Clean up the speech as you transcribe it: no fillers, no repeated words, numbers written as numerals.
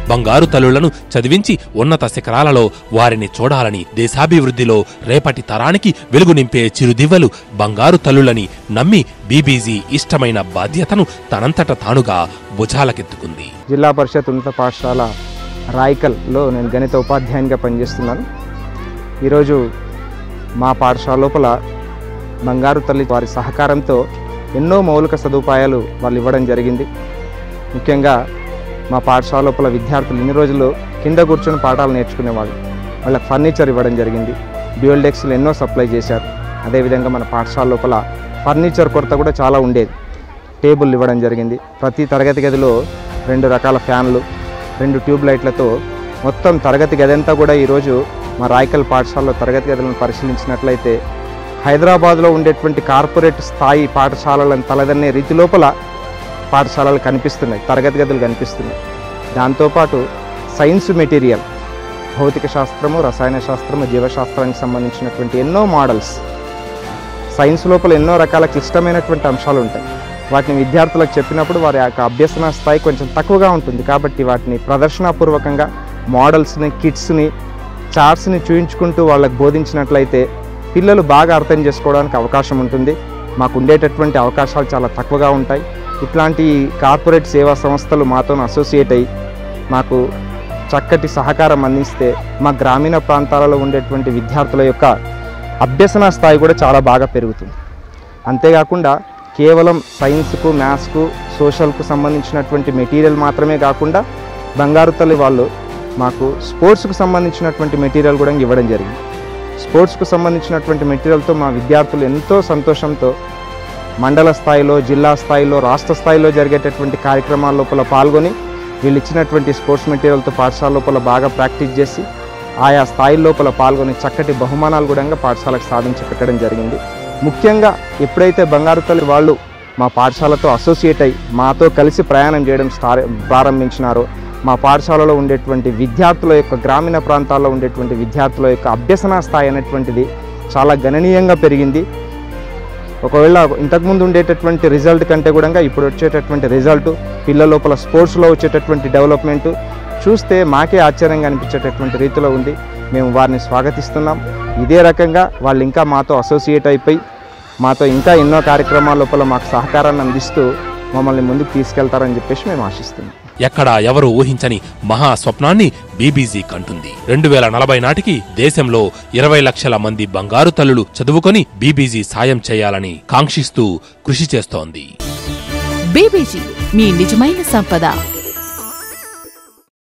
బంగారు తల్లులను చదివించి ఉన్నత శిఖరాలలో వారిని చూడాలని, దేశాభివృద్ధిలో రేపటి తరానికి వెలుగు నింపే చిరుదివ్వలు బంగారు తల్లులని నమ్మి బీబీజీ ఇష్టమైన బాధ్యతను తనంతట తానుగా భుజాలకెత్తుకుంది. జిల్లా పరిషత్ ఉన్నత పాఠశాల రాయికల్లో నేను గణిత ఉపాధ్యాయునిగా పనిచేస్తున్నాను. ఈరోజు మా పాఠశాల లోపల బంగారు తల్లి వారి సహకారంతో ఎన్నో మౌలిక సదుపాయాలు వాళ్ళు ఇవ్వడం జరిగింది. ముఖ్యంగా మా పాఠశాల లోపల విద్యార్థులు ఇన్ని రోజులు కింద కూర్చొని పాఠాలు నేర్చుకునేవాళ్ళు. వాళ్ళకి ఫర్నిచర్ ఇవ్వడం జరిగింది. డ్యూయల్ డెస్క్లు ఎన్నో సప్లై చేశారు. అదేవిధంగా మన పాఠశాల లోపల ఫర్నిచర్ కొరత కూడా చాలా ఉండేది. టేబుల్ ఇవ్వడం జరిగింది. ప్రతి తరగతి గదిలో 2 రకాల ఫ్యాన్లు, 2 ట్యూబ్ లైట్లతో మొత్తం తరగతి గది అంతా కూడా ఈరోజు మా రాయకల్ పాఠశాలలో తరగతి గదులను పరిశీలించినట్లయితే హైదరాబాద్లో ఉండేటువంటి కార్పొరేట్ స్థాయి పాఠశాలలను తలదన్నే రీతి లోపల పాఠశాలలు కనిపిస్తున్నాయి, తరగతి గదులు కనిపిస్తున్నాయి. దాంతోపాటు సైన్స్ మెటీరియల్, భౌతిక శాస్త్రము, రసాయన శాస్త్రము, జీవశాస్త్రానికి సంబంధించినటువంటి ఎన్నో మోడల్స్, సైన్స్ లోపల ఎన్నో రకాల క్లిష్టమైనటువంటి అంశాలు ఉంటాయి. వాటిని విద్యార్థులకు చెప్పినప్పుడు వారి యొక్క అభ్యసన స్థాయి కొంచెం తక్కువగా ఉంటుంది. కాబట్టి వాటిని ప్రదర్శనాపూర్వకంగా మోడల్స్ని, కిట్స్ని, చార్ట్స్ని చూయించుకుంటూ వాళ్ళకు బోధించినట్లయితే పిల్లలు బాగా అర్థం చేసుకోవడానికి అవకాశం ఉంటుంది. మాకు ఉండేటటువంటి అవకాశాలు చాలా తక్కువగా ఉంటాయి. ఇట్లాంటి కార్పొరేట్ సేవా సంస్థలు మాతో అసోసియేట్ అయ్యి మాకు చక్కటి సహకారం అందిస్తే మా గ్రామీణ ప్రాంతాలలో ఉండేటువంటి విద్యార్థుల యొక్క అభ్యసన స్థాయి కూడా చాలా బాగా పెరుగుతుంది. అంతేకాకుండా కేవలం సైన్స్కు, మ్యాథ్స్కు, సోషల్కు సంబంధించినటువంటి మెటీరియల్ మాత్రమే కాకుండా బంగారు తల్లి వాళ్ళు మాకు స్పోర్ట్స్కు సంబంధించినటువంటి మెటీరియల్ కూడా ఇవ్వడం జరిగింది. స్పోర్ట్స్కు సంబంధించినటువంటి మెటీరియల్తో మా విద్యార్థులు ఎంతో సంతోషంతో మండల స్థాయిలో, జిల్లా స్థాయిలో, రాష్ట్ర స్థాయిలో జరిగేటటువంటి కార్యక్రమాల లోపల పాల్గొని వీళ్ళు ఇచ్చినటువంటి స్పోర్ట్స్ మెటీరియల్తో పాఠశాల లోపల బాగా ప్రాక్టీస్ చేసి ఆయా స్థాయి లోపల పాల్గొని చక్కటి బహుమానాలు కూడా పాఠశాలకు సాధించి పెట్టడం జరిగింది. ముఖ్యంగా ఎప్పుడైతే బంగారు తల్లి వాళ్ళు మా పాఠశాలతో అసోసియేట్ అయ్యి మాతో కలిసి ప్రయాణం చేయడం ప్రారంభించినారో మా పాఠశాలలో ఉండేటువంటి విద్యార్థుల యొక్క, గ్రామీణ ప్రాంతాల్లో ఉండేటువంటి విద్యార్థుల యొక్క అభ్యసన స్థాయి అనేటువంటిది చాలా గణనీయంగా పెరిగింది. ఒకవేళ ఇంతకుముందు ఉండేటటువంటి రిజల్ట్ కంటే కూడా ఇప్పుడు వచ్చేటటువంటి రిజల్ట్, పిల్లల లోపల స్పోర్ట్స్లో వచ్చేటటువంటి డెవలప్మెంటు చూస్తే మాకే ఆశ్చర్యంగా అనిపించేటటువంటి రీతిలో ఉంది. మేము వారిని స్వాగతిస్తున్నాం. ఇదే రకంగా వాళ్ళు ఇంకా మాతో అసోసియేట్ అయిపోయి మాతో ఇంకా ఎన్నో కార్యక్రమాల లోపల మాకు సహకారాన్ని అందిస్తూ మమ్మల్ని ముందుకు తీసుకెళ్తారని చెప్పేసి మేము ఆశిస్తున్నాం. ఎక్కడా ఎవరు ఊహించని మహా స్వప్నాన్ని బీబీజీ కంటుంది. 2040 నాటికి దేశంలో 20 లక్షల మంది బంగారు తల్లులు చదువుకొని బీబీజీ సాయం చేయాలని కాంక్షిస్తూ కృషి చేస్తోంది. బీబీజీ మీ నిజమైన సంపద.